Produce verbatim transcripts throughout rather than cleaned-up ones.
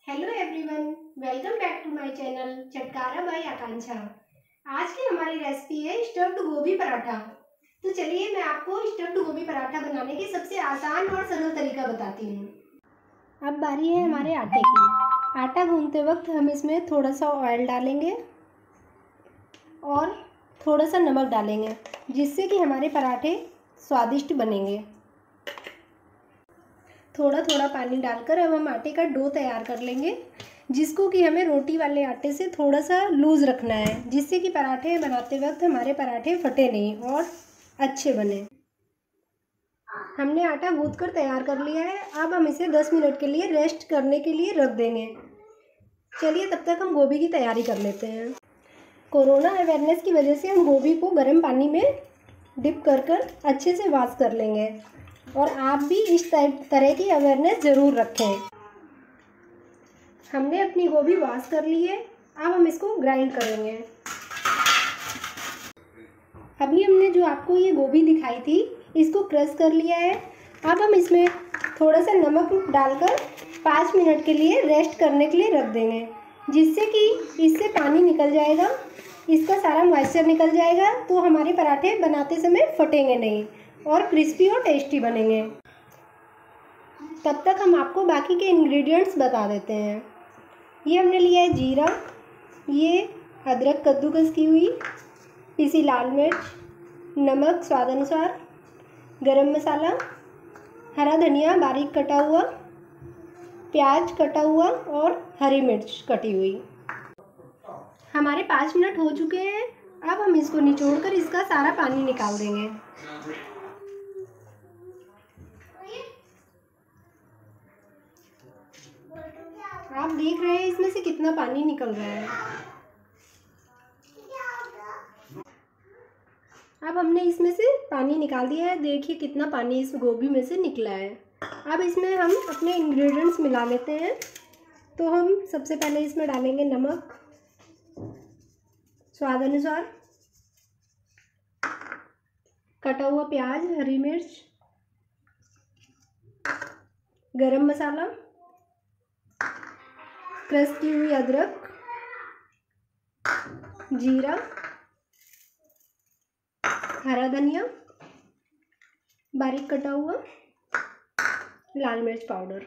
Hello everyone, welcome back to my channel Chatkara by Akanksha. आज की हमारी रेसिपी है स्टफ्ड गोभी पराठा। तो चलिए मैं आपको स्टफ्ड गोभी पराठा बनाने की सबसे आसान और सरल तरीका बताती हूँ। अब बारी है हमारे आटे की। आटा गूंथते वक्त हम इसमें थोड़ा सा ऑयल डालेंगे और थोड़ा सा नमक डालेंगे, जिससे कि हमारे पराठे स्वादिष्ट बनेंगे। थोड़ा थोड़ा पानी डालकर अब हम आटे का डो तैयार कर लेंगे, जिसको कि हमें रोटी वाले आटे से थोड़ा सा लूज़ रखना है, जिससे कि पराठे बनाते वक्त हमारे पराठे फटे नहीं और अच्छे बने। हमने आटा गूंथ कर तैयार कर लिया है। अब हम इसे दस मिनट के लिए रेस्ट करने के लिए रख देंगे। चलिए तब तक हम गोभी की तैयारी कर लेते हैं। कोरोना अवेयरनेस की वजह से हम गोभी को गर्म पानी में डिप कर कर अच्छे से वॉश कर लेंगे, और आप भी इस तरह की अवेयरनेस ज़रूर रखें। हमने अपनी गोभी वॉश कर ली है। अब हम इसको ग्राइंड करेंगे। अभी हमने जो आपको ये गोभी दिखाई थी, इसको क्रश कर लिया है। अब हम इसमें थोड़ा सा नमक डालकर पाँच मिनट के लिए रेस्ट करने के लिए रख देंगे, जिससे कि इससे पानी निकल जाएगा, इसका सारा मॉइस्चर निकल जाएगा, तो हमारे पराठे बनाते समय फटेंगे नहीं और क्रिस्पी और टेस्टी बनेंगे। तब तक हम आपको बाकी के इंग्रेडिएंट्स बता देते हैं। ये हमने लिया है जीरा, ये अदरक कद्दूकस की हुई, पीसी लाल मिर्च, नमक स्वाद अनुसार, गरम मसाला, हरा धनिया बारीक कटा हुआ, प्याज कटा हुआ और हरी मिर्च कटी हुई। हमारे पाँच मिनट हो चुके हैं। अब हम इसको निचोड़ कर इसका सारा पानी निकाल देंगे। आप देख रहे हैं इसमें से कितना पानी निकल रहा है। अब हमने इसमें से पानी निकाल दिया है। देखिए कितना पानी इस गोभी में से निकला है। अब इसमें हम अपने इंग्रेडिएंट्स मिला लेते हैं। तो हम सबसे पहले इसमें डालेंगे नमक स्वाद अनुसार, कटा हुआ प्याज, हरी मिर्च, गरम मसाला, क्रश की हुई अदरक, जीरा, हरा धनिया बारीक कटा हुआ, लाल मिर्च पाउडर,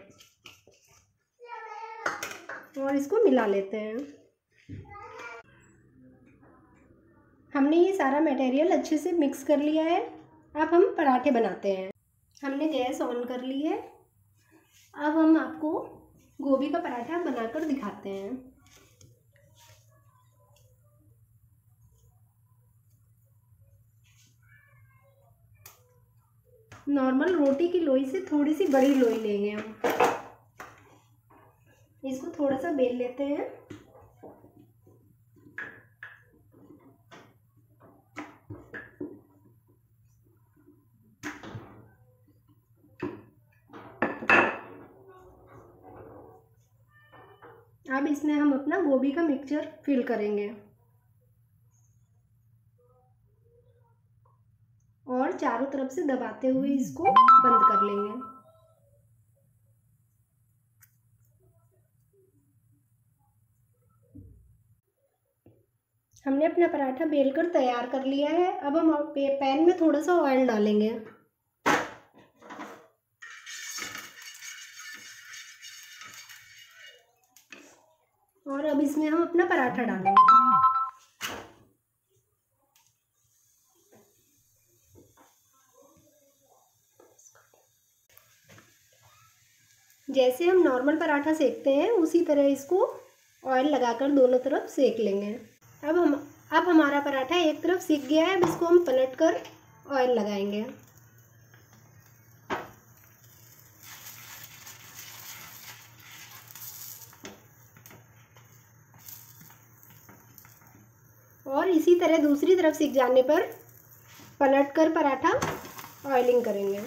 और इसको मिला लेते हैं। हमने ये सारा मटेरियल अच्छे से मिक्स कर लिया है। अब हम पराठे बनाते हैं। हमने गैस ऑन कर ली है। अब हम आपको गोभी का पराठा बनाकर दिखाते हैं। नॉर्मल रोटी की लोई से थोड़ी सी बड़ी लोई लेंगे हम। इसको थोड़ा सा बेल लेते हैं। अब इसमें हम अपना गोभी का मिक्सचर फिल करेंगे और चारों तरफ से दबाते हुए इसको बंद कर लेंगे। हमने अपना पराठा बेलकर तैयार कर लिया है। अब हम पैन में थोड़ा सा ऑयल डालेंगे। और अब इसमें हम अपना पराठा डालेंगे। जैसे हम नॉर्मल पराठा सेकते हैं, उसी तरह इसको ऑयल लगाकर दोनों तरफ सेक लेंगे। अब हम अब हमारा पराठा एक तरफ सिक गया है। अब इसको हम पलटकर ऑयल लगाएंगे। और इसी तरह दूसरी तरफ सिक जाने पर पलटकर पराठा ऑयलिंग करेंगे।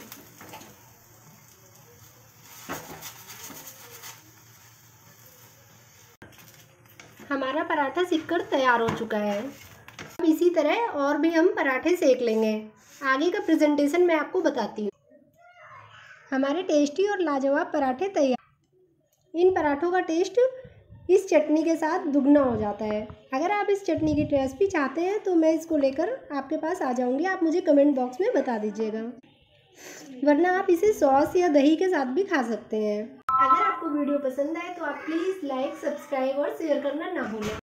हमारा पराठा सिककर तैयार हो चुका है। अब इसी तरह और भी हम पराठे सेक लेंगे। आगे का प्रेजेंटेशन मैं आपको बताती हूँ। हमारे टेस्टी और लाजवाब पराठे तैयार। इन पराठों का टेस्ट इस चटनी के साथ दुगना हो जाता है। अगर आप इस चटनी की रेसिपी चाहते हैं तो मैं इसको लेकर आपके पास आ जाऊंगी, आप मुझे कमेंट बॉक्स में बता दीजिएगा, वरना आप इसे सॉस या दही के साथ भी खा सकते हैं। अगर आपको वीडियो पसंद आए तो आप प्लीज़ लाइक, सब्सक्राइब और शेयर करना ना भूलें।